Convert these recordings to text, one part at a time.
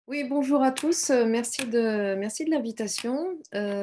Oui, bonjour à tous. Merci de l'invitation.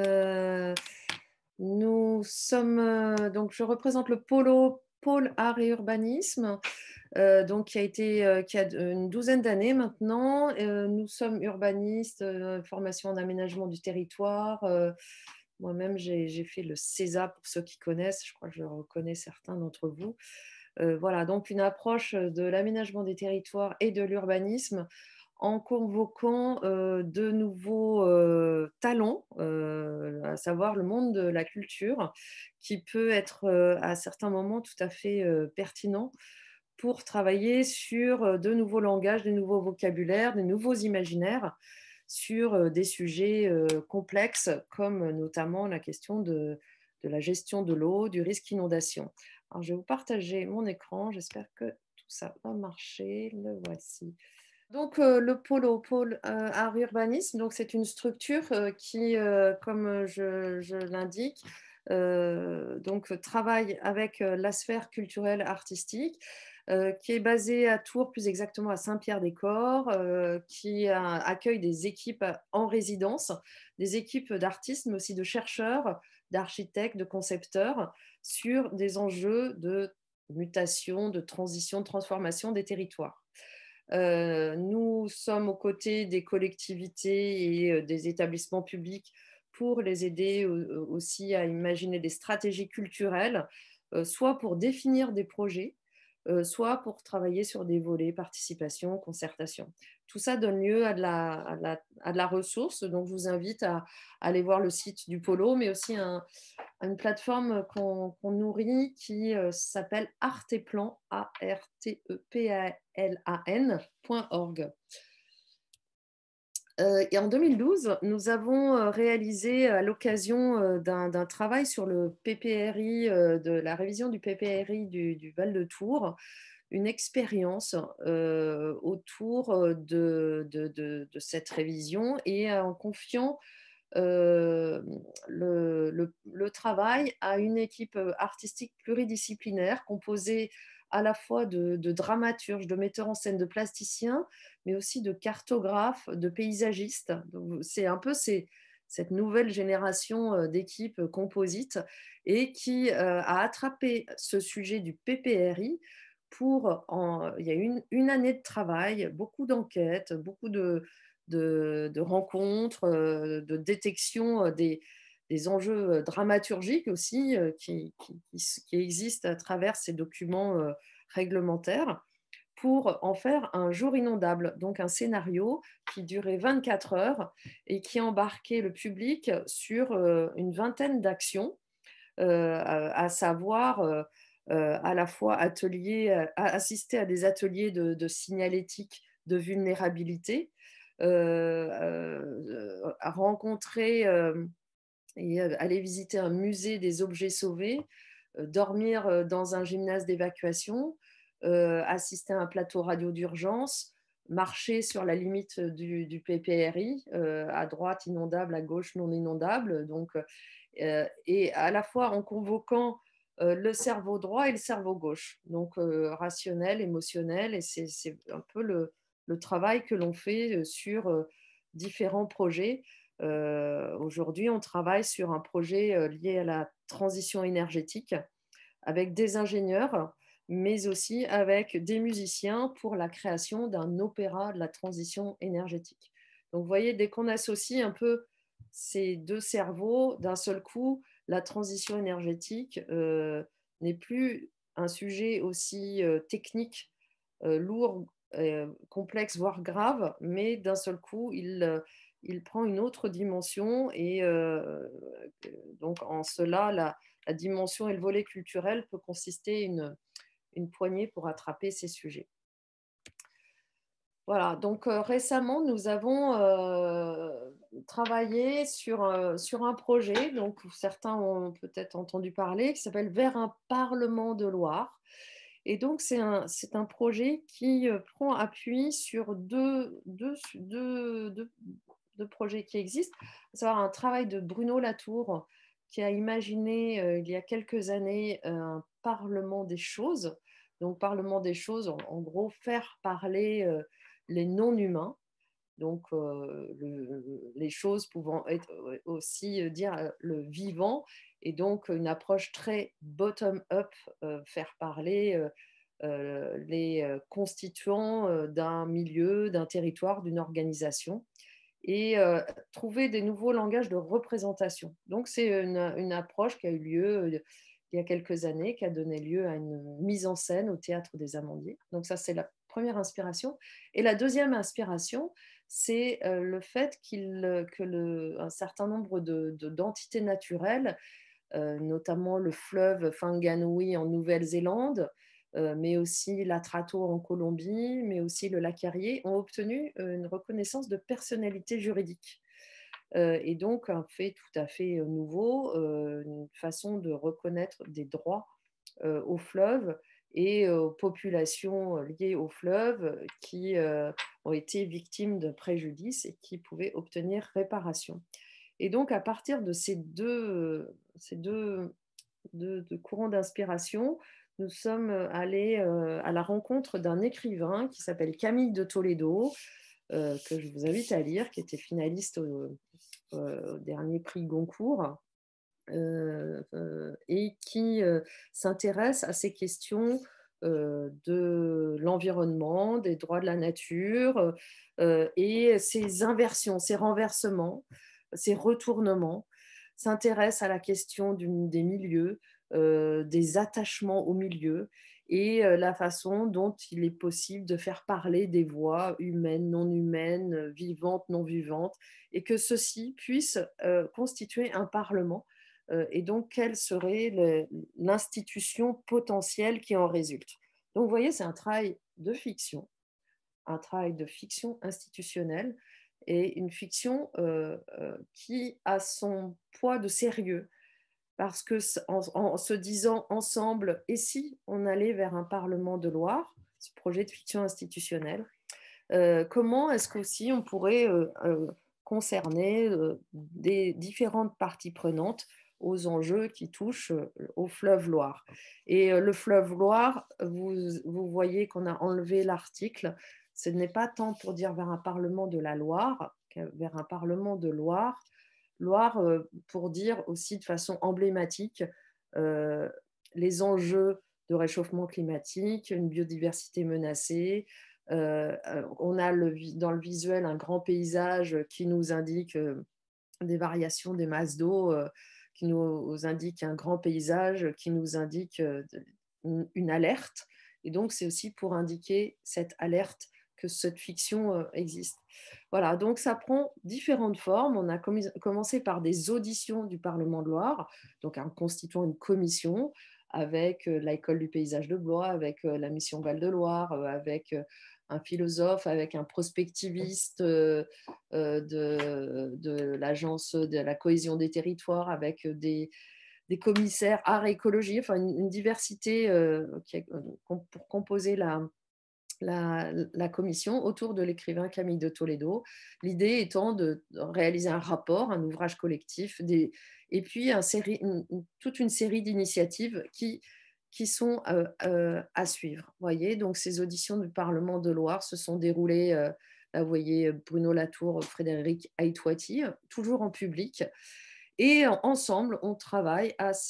Nous sommes donc je représente le pôle art et urbanisme, donc qui a une douzaine d'années maintenant. Nous sommes urbanistes, formation en aménagement du territoire. Moi-même, j'ai fait le CESA pour ceux qui connaissent. Je crois que je reconnais certains d'entre vous. Voilà, donc une approche de l'aménagement des territoires et de l'urbanisme en convoquant de nouveaux talents, à savoir le monde de la culture, qui peut être à certains moments tout à fait pertinent pour travailler sur de nouveaux langages, des nouveaux vocabulaires, des nouveaux imaginaires sur des sujets complexes comme notamment la question de la gestion de l'eau, du risque inondation. Alors, je vais vous partager mon écran, j'espère que tout ça va marcher. Le voici. Donc, le pôle art urbanisme, donc c'est une structure qui, comme je l'indique, donc travaille avec la sphère culturelle artistique, qui est basée à Tours, plus exactement à Saint-Pierre-des-Corps, qui accueille des équipes en résidence, des équipes d'artistes, mais aussi de chercheurs, d'architectes, de concepteurs, sur des enjeux de mutation, de transition, de transformation des territoires. Nous sommes aux côtés des collectivités et des établissements publics pour les aider aussi à imaginer des stratégies culturelles, soit pour définir des projets, soit pour travailler sur des volets participation, concertation. Tout ça donne lieu à de la ressource, donc je vous invite à aller voir le site du Polo, mais aussi une plateforme qu'on nourrit qui s'appelle Arteplan, arteplan.org. Et en 2012, nous avons réalisé à l'occasion d'un travail sur le PPRI, de la révision du PPRI du Val de Tours, une expérience autour de cette révision et en confiant le travail à une équipe artistique pluridisciplinaire composée à la fois de dramaturges, de metteurs en scène, de plasticiens, mais aussi de cartographes, de paysagistes. C'est un peu cette nouvelle génération d'équipes composites et qui a attrapé ce sujet du PPRI il y a une année de travail, beaucoup d'enquêtes, beaucoup de rencontres, de détection des enjeux dramaturgiques aussi qui existent à travers ces documents réglementaires pour en faire un jour inondable, donc un scénario qui durait 24 heures et qui embarquait le public sur une vingtaine d'actions, à savoir à la fois assister à des ateliers de signalétique de vulnérabilité, à rencontrer et aller visiter un musée des objets sauvés, dormir dans un gymnase d'évacuation, assister à un plateau radio d'urgence, marcher sur la limite du PPRI, à droite inondable, à gauche non inondable. Donc, et à la fois en convoquant le cerveau droit et le cerveau gauche, donc rationnel, émotionnel, et c'est un peu le travail que l'on fait sur différents projets. Aujourd'hui, on travaille sur un projet lié à la transition énergétique avec des ingénieurs, mais aussi avec des musiciens pour la création d'un opéra de la transition énergétique. Donc, vous voyez, dès qu'on associe un peu ces deux cerveaux, d'un seul coup, la transition énergétique n'est plus un sujet aussi technique, lourd, complexe, voire grave, mais d'un seul coup, il prend une autre dimension et donc en cela, la dimension et le volet culturel peut consister une poignée pour attraper ces sujets. Voilà, donc récemment, nous avons travaillé sur un projet, donc certains ont peut-être entendu parler, qui s'appelle Vers un Parlement de Loire. Et donc, c'est un projet qui prend appui sur deux projets qui existent, à savoir un travail de Bruno Latour, qui a imaginé il y a quelques années un Parlement des choses. Donc, Parlement des choses, en gros, faire parler les non-humains. donc les choses pouvant être aussi dire le vivant, et donc une approche très bottom-up, faire parler les constituants d'un milieu, d'un territoire, d'une organisation, et trouver des nouveaux langages de représentation. Donc c'est une approche qui a eu lieu il y a quelques années, qui a donné lieu à une mise en scène au Théâtre des Amandiers. Donc ça, c'est la première inspiration. Et la deuxième inspiration, c'est le fait un certain nombre d'entités naturelles, notamment le fleuve Whanganui en Nouvelle-Zélande, mais aussi l'Atrato en Colombie, mais aussi le lac Erie, ont obtenu une reconnaissance de personnalité juridique. Et donc un fait tout à fait nouveau, une façon de reconnaître des droits au fleuve et aux populations liées au fleuve qui ont été victimes de préjudice et qui pouvaient obtenir réparation. Et donc, à partir de ces deux courants d'inspiration, nous sommes allés à la rencontre d'un écrivain qui s'appelle Camille de Toledo, que je vous invite à lire, qui était finaliste au dernier prix Goncourt, et qui s'intéresse à ces questions de l'environnement, des droits de la nature, et ces inversions, ces renversements, ces retournements, s'intéresse à la question des milieux, des attachements au milieu, et la façon dont il est possible de faire parler des voix humaines, non humaines, vivantes, non vivantes, et que ceci puisse constituer un parlement, et donc quelle serait l'institution potentielle qui en résulte. Donc vous voyez, c'est un travail de fiction institutionnelle, et une fiction qui a son poids de sérieux, parce que en se disant ensemble, et si on allait vers un Parlement de Loire, ce projet de fiction institutionnelle, comment est-ce qu'aussi on pourrait concerner des différentes parties prenantes aux enjeux qui touchent au fleuve Loire. Et le fleuve Loire, vous voyez qu'on a enlevé l'article. Ce n'est pas tant pour dire vers un Parlement de la Loire, que vers un Parlement de Loire. Loire, pour dire aussi de façon emblématique euh, les enjeux de réchauffement climatique, une biodiversité menacée. On a dans le visuel un grand paysage qui nous indique des variations des masses d'eau, qui nous indique un grand paysage, qui nous indique une alerte. Et donc, c'est aussi pour indiquer cette alerte que cette fiction existe. Voilà, donc ça prend différentes formes. On a commencé par des auditions du Parlement de Loire, donc en constituant une commission avec l'École du paysage de Blois, avec la mission Val-de-Loire, avec un philosophe, avec un prospectiviste de l'Agence de la cohésion des territoires, avec des commissaires art et écologie, enfin une diversité pour composer la commission autour de l'écrivain Camille de Toledo. L'idée étant de réaliser un rapport, un ouvrage collectif, et puis toute une série d'initiatives qui sont à suivre. Voyez, donc ces auditions du Parlement de Loire se sont déroulées, là vous voyez Bruno Latour, Frédéric Aïtouati, toujours en public. Et ensemble, on travaille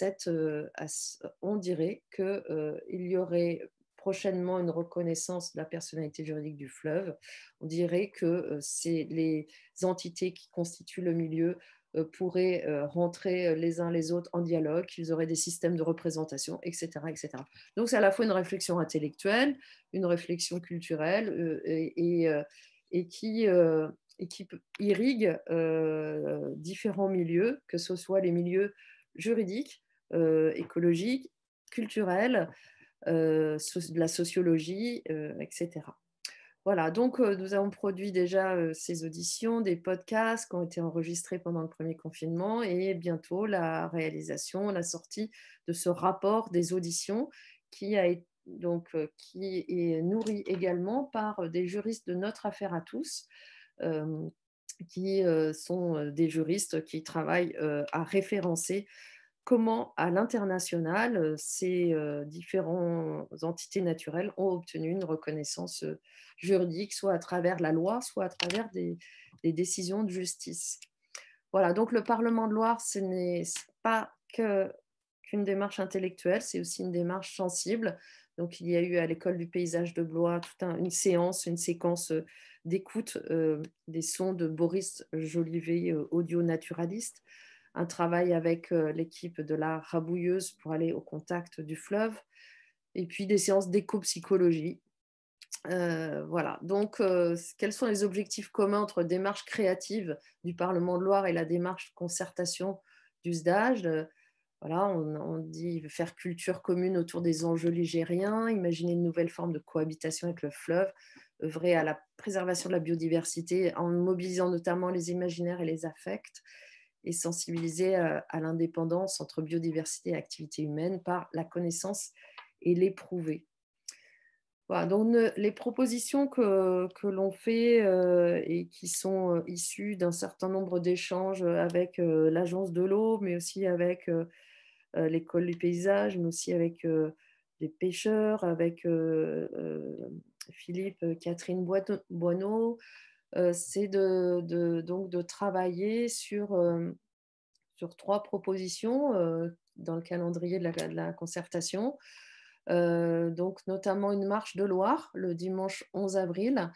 on dirait qu'il y aurait prochainement une reconnaissance de la personnalité juridique du fleuve. On dirait que c'est les entités qui constituent le milieu pourraient rentrer les uns les autres en dialogue, qu'ils auraient des systèmes de représentation, etc., etc. Donc c'est à la fois une réflexion intellectuelle, une réflexion culturelle, et qui irrigue différents milieux, que ce soit les milieux juridiques, écologiques, culturels, de la sociologie, etc. Voilà, donc nous avons produit déjà ces auditions, des podcasts qui ont été enregistrés pendant le premier confinement, et bientôt la réalisation, la sortie de ce rapport des auditions qui qui est nourri également par des juristes de notre affaire à tous, euh, qui sont des juristes qui travaillent à référencer comment à l'international, ces, différentes entités naturelles ont obtenu une reconnaissance, juridique, soit à travers la loi, soit à travers des décisions de justice. Voilà, donc le Parlement de Loire, ce n'est pas qu'une démarche intellectuelle, c'est aussi une démarche sensible. Donc il y a eu à l'École du paysage de Blois une séance, une séquence d'écoute des sons de Boris Jolivet, audio-naturaliste, un travail avec l'équipe de la Rabouilleuse pour aller au contact du fleuve, et puis des séances d'éco-psychologie. Voilà, donc quels sont les objectifs communs entre démarche créative du Parlement de Loire et la démarche de concertation du SDAGE? Voilà, on dit faire culture commune autour des enjeux ligériens, imaginer une nouvelle forme de cohabitation avec le fleuve, œuvrer à la préservation de la biodiversité en mobilisant notamment les imaginaires et les affects, et sensibiliser à l'indépendance entre biodiversité et activité humaine par la connaissance et l'éprouver. Voilà, donc les propositions que l'on fait et qui sont issues d'un certain nombre d'échanges avec l'Agence de l'eau, mais aussi avec l'École du paysage, mais aussi avec des pêcheurs, avec Philippe, Catherine Boineau, c'est donc de travailler sur 3 propositions dans le calendrier de la concertation. Donc notamment une marche de Loire le dimanche 11 avril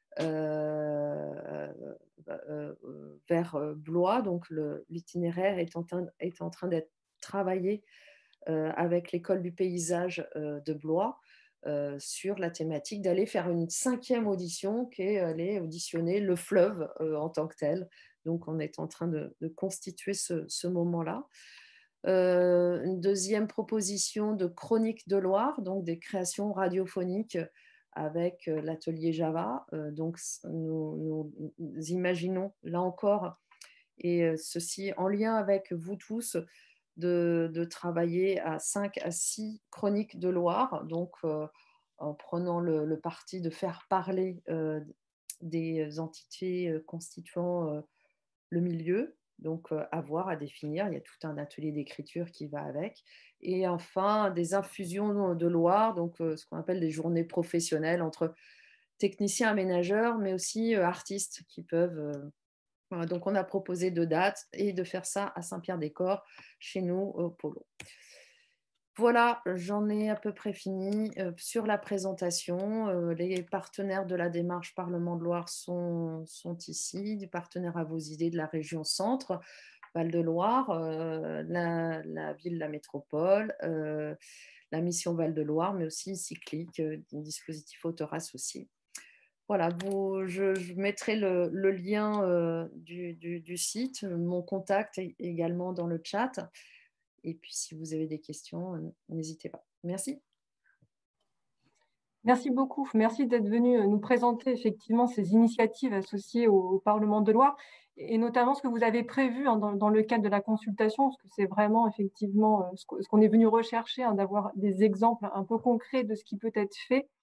euh, vers Blois. Donc l'itinéraire est en train d'être travaillé avec l'École du paysage de Blois sur la thématique d'aller faire une 5e audition qui est aller auditionner le fleuve en tant que tel. Donc on est en train de constituer ce moment-là. Une deuxième proposition de chronique de Loire, donc des créations radiophoniques avec l'atelier Java. Donc nous imaginons là encore, et ceci en lien avec vous tous, de travailler à 5 à 6 chroniques de Loire, donc en prenant le parti de faire parler des entités constituant le milieu, donc à voir, à définir. Il y a tout un atelier d'écriture qui va avec. Et enfin, des infusions de Loire, donc ce qu'on appelle des journées professionnelles entre techniciens aménageurs, mais aussi artistes qui peuvent. Voilà, donc on a proposé 2 dates et de faire ça à Saint-Pierre-des-Corps, chez nous, au Polo. Voilà, j'en ai à peu près fini sur la présentation. Les partenaires de la démarche Parlement de Loire sont ici, du partenaire à vos idées de la région Centre, Val-de-Loire, la ville, la métropole, la mission Val-de-Loire, mais aussi Cyclique, dispositif auteur associé. Voilà, je mettrai le lien du site, mon contact également dans le chat. Et puis, si vous avez des questions, n'hésitez pas. Merci. Merci beaucoup. Merci d'être venu nous présenter effectivement ces initiatives associées au Parlement de Loire et notamment ce que vous avez prévu dans le cadre de la consultation, parce que c'est vraiment effectivement ce qu'on est venu rechercher, d'avoir des exemples un peu concrets de ce qui peut être fait